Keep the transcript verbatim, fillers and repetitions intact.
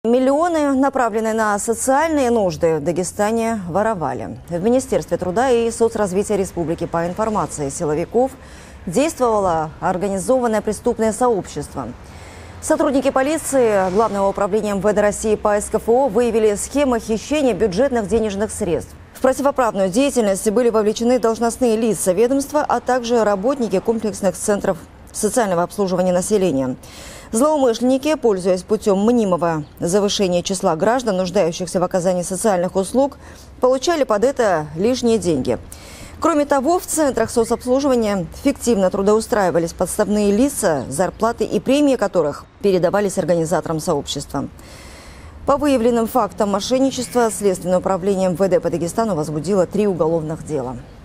Миллионы, направленные на социальные нужды, в Дагестане воровали. В Министерстве труда и соцразвития республики по информации силовиков действовало организованное преступное сообщество. Сотрудники полиции Главного управления эм вэ дэ России по эс ка эф о выявили схемы хищения бюджетных денежных средств. В противоправную деятельность были вовлечены должностные лица ведомства, а также работники комплексных центров социального обслуживания населения. Злоумышленники, пользуясь путем мнимого завышения числа граждан, нуждающихся в оказании социальных услуг, получали под это лишние деньги. Кроме того, в центрах соцобслуживания фиктивно трудоустраивались подставные лица, зарплаты и премии которых передавались организаторам сообщества. По выявленным фактам мошенничества Следственное управление эм вэ дэ по Дагестану возбудило три уголовных дела.